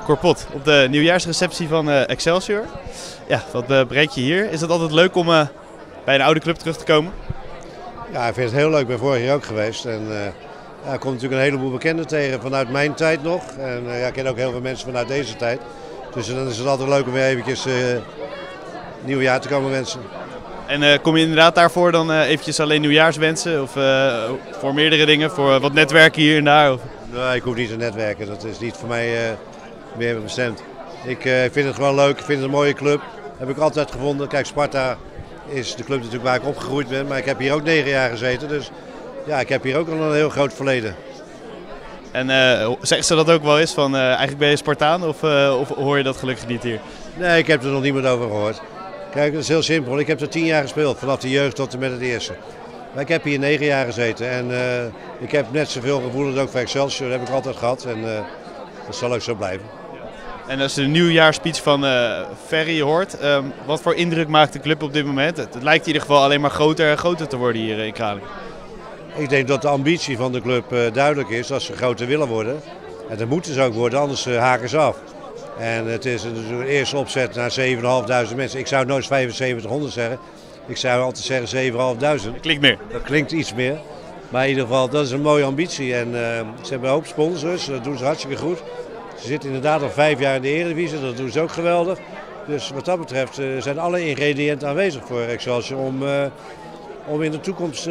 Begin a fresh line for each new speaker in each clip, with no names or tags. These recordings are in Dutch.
Corpot, op de nieuwjaarsreceptie van Excelsior. Ja, wat breek je hier? Is het altijd leuk om bij een oude club terug te komen?
Ja, ik vind het heel leuk. Ik ben vorig jaar ook geweest. En ik kom natuurlijk een heleboel bekenden tegen vanuit mijn tijd nog. En ik ken ook heel veel mensen vanuit deze tijd. Dus dan is het altijd leuk om weer eventjes nieuwjaar te komen wensen.
En kom je inderdaad daarvoor dan eventjes alleen nieuwjaarswensen? Of voor meerdere dingen? Voor wat netwerken hier en daar? Of?
Nee, ik hoef niet te netwerken. Dat is niet voor mij meer bestemd. Ik vind het gewoon leuk. Ik vind het een mooie club. Heb ik altijd gevonden. Kijk, Sparta is de club natuurlijk waar ik opgegroeid ben. Maar ik heb hier ook 9 jaar gezeten. Dus ja, ik heb hier ook al een heel groot verleden.
En zeggen ze dat ook wel eens? Van eigenlijk ben je Spartaan of hoor je dat gelukkig niet hier?
Nee, ik heb er nog niemand over gehoord. Kijk, dat is heel simpel. Ik heb er 10 jaar gespeeld. Vanaf de jeugd tot en met het eerste. Maar ik heb hier 9 jaar gezeten. En ik heb net zoveel gevoelens ook voor Excelsior. Dat heb ik altijd gehad. En dat zal ook zo blijven.
En als je de nieuwjaarspeech van Ferry hoort, wat voor indruk maakt de club op dit moment? Het lijkt in ieder geval alleen maar groter en groter te worden hier in Kralingen.
Ik denk dat de ambitie van de club duidelijk is dat ze groter willen worden. En dat moeten ze ook worden, anders haken ze af. En het is een eerste opzet naar 7.500 mensen. Ik zou nooit 7500 zeggen. Ik zou altijd zeggen 7.500.
Dat klinkt meer.
Dat klinkt iets meer. Maar in ieder geval, dat is een mooie ambitie. En ze hebben een hoop sponsors, dat doen ze hartstikke goed. Ze zitten inderdaad al 5 jaar in de Eredivisie, dat doen ze ook geweldig. Dus wat dat betreft zijn alle ingrediënten aanwezig voor Excelsior om in de toekomst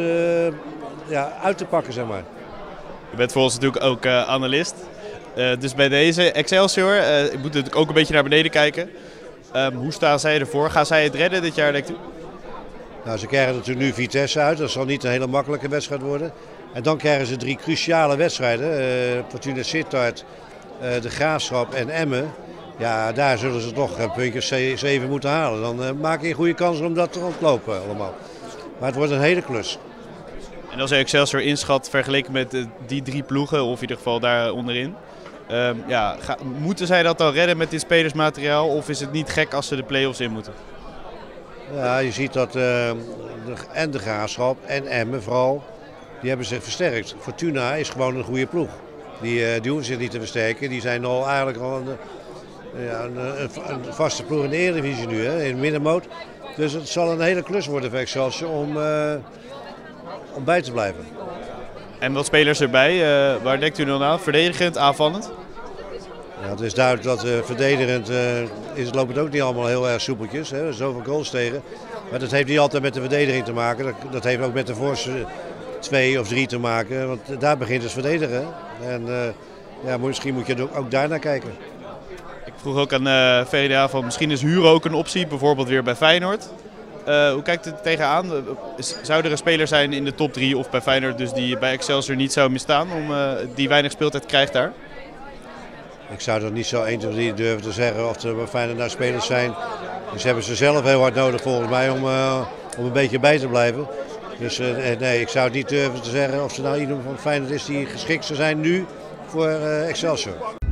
uit te pakken, zeg maar.
Je bent voor ons natuurlijk ook analist. Dus bij deze Excelsior, je moet natuurlijk ook een beetje naar beneden kijken. Hoe staan zij ervoor? Gaan zij het redden dit jaar, denkt u?
Nou, ze krijgen natuurlijk nu Vitesse uit, dat zal niet een hele makkelijke wedstrijd worden. En dan krijgen ze 3 cruciale wedstrijden. Fortuna Sittard, de Graafschap en Emmen. Ja, daar zullen ze toch een puntje 7 moeten halen. Dan maak je een goede kans om dat te ontlopen allemaal. Maar het wordt een hele klus.
En als je Excelsior inschat vergeleken met die 3 ploegen, of in ieder geval daar onderin. Moeten zij dat dan redden met dit spelersmateriaal? Of is het niet gek als ze de play-offs in moeten?
Ja, je ziet dat en de Graafschap en Emmen vooral, die hebben zich versterkt. Fortuna is gewoon een goede ploeg. Die hoeven zich niet te versterken. Die zijn al eigenlijk al een vaste ploeg in de Eredivisie nu, hè, in de middenmoot. Dus het zal een hele klus worden voor Excelsior om bij te blijven.
En wat spelers erbij? Waar denkt u dan aan? Verdedigend, aanvallend?
Ja, het is duidelijk dat verdedigend loopt het ook niet allemaal heel erg soepeltjes. Hè. Zoveel goals tegen. Maar dat heeft niet altijd met de verdediging te maken. Dat heeft ook met de voorste 2 of 3 te maken. Want daar begint het verdedigen. En misschien moet je ook daar naar kijken.
Ik vroeg ook aan VDA van misschien is huren ook een optie. Bijvoorbeeld weer bij Feyenoord. Hoe kijkt het tegenaan? Zou er een speler zijn in de top 3 of bij Feyenoord dus die bij Excelsior niet zou misstaan, die weinig speeltijd krijgt daar?
Ik zou dat niet zo 1, 2, 3 durven te zeggen of er bij Feyenoord nou spelers zijn. Dus hebben ze zelf heel hard nodig volgens mij om een beetje bij te blijven. Dus nee, ik zou het niet durven te zeggen of er nou iemand van Feyenoord is die geschikt zou zijn nu voor Excelsior.